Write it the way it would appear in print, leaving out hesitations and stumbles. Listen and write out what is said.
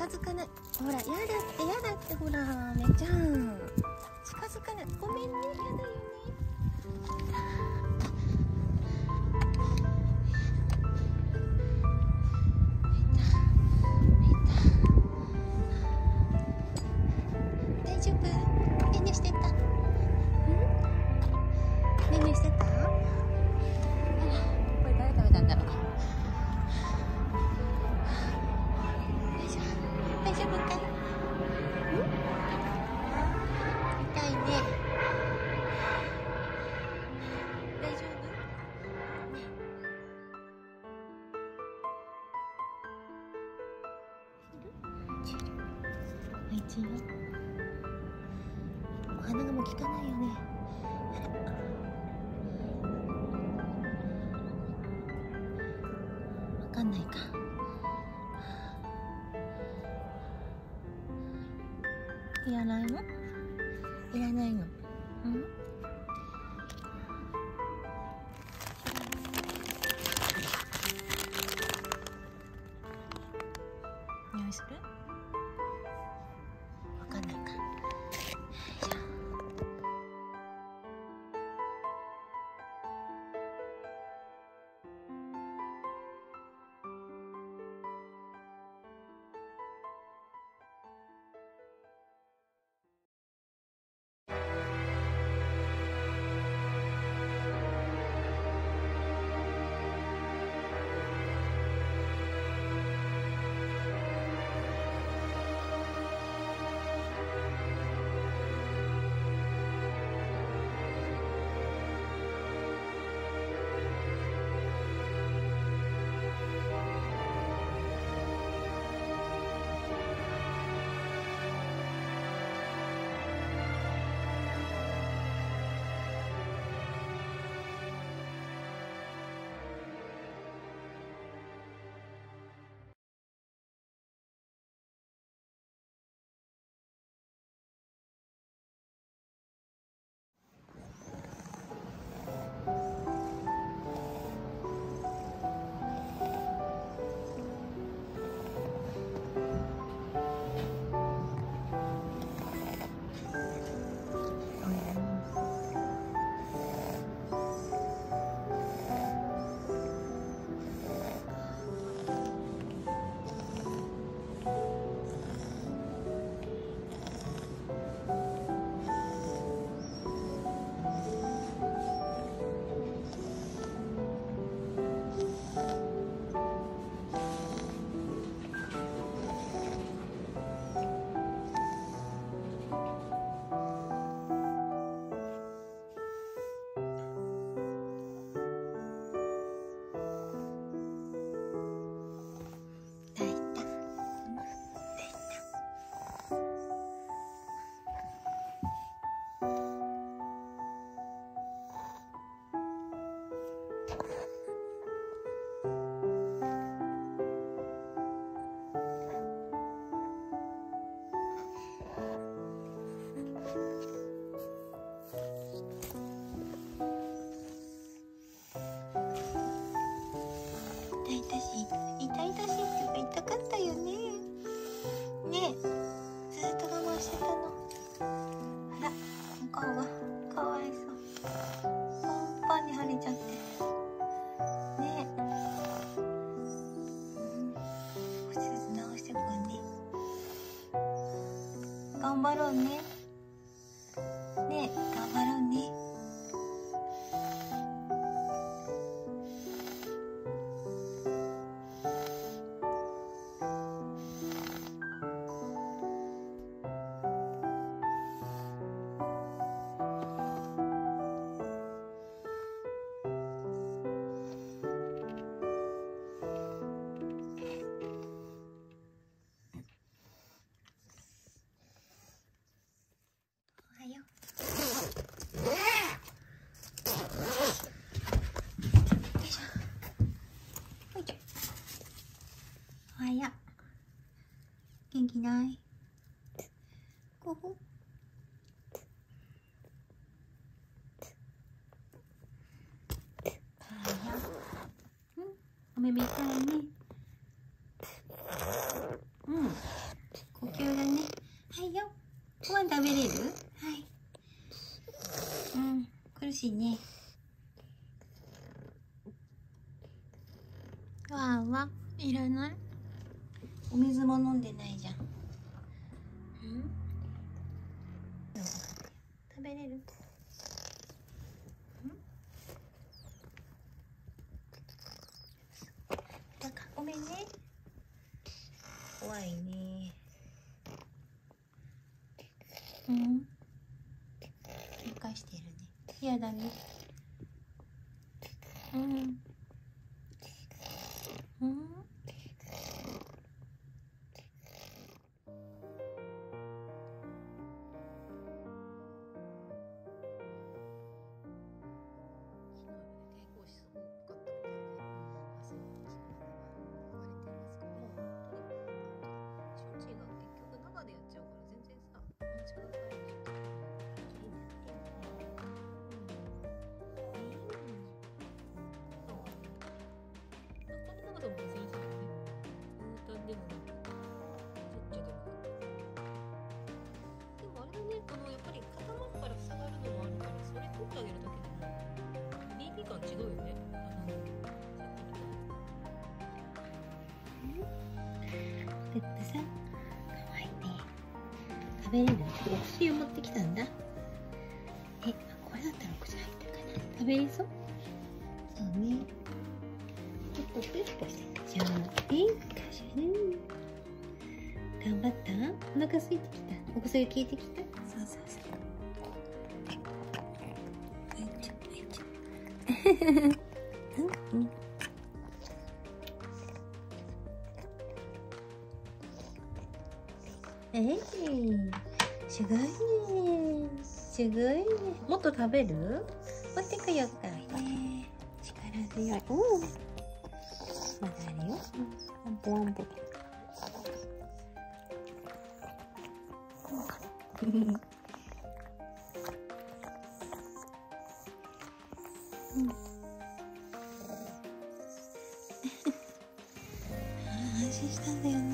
づかない。ほら、やだってほら、めちゃん近づかない。ごめんね、やだよね。大丈夫？ねんねしてた？ねんねしてた？これ誰食べたんだろう。大丈夫かい？痛いね。大丈夫？ね。おいちいよ。お花がもう効かないよね。わかんないか。いらないの？いらないの？うん？匂いする？わかんないか。よいしょ。痛々しいっていうか痛かったよね。ねえ、ずっと我慢してたの。あら、お顔がかわいそう。パンパンに腫れちゃって。ねえ、少しずつ直してくんね。頑張ろうね。ねえ、頑張ろうね。おはよう。よいしょ。ほいちょ。おはよう。元気ない？ここ。おはよう。お目目痛いね。 わーわ、いらない。お水も飲んでないじゃん。食べれる？なんかごめんね。怖いね。喧嘩してるね。やだね。ペップさん、かわいいね。食べれる？お薬を持ってきたんだ。これだったらお口入ってるかな。食べれそう？そうね。ちょっとペッポしてじゃあ、かしらね。頑張った？お腹空いてきた？お薬効いてきた？そうそうそう。すごいね。すごいね。もっと食べる？持ってくよっかいね。力強い。まだあるよ。ワンポワンポ。安心したんだよね。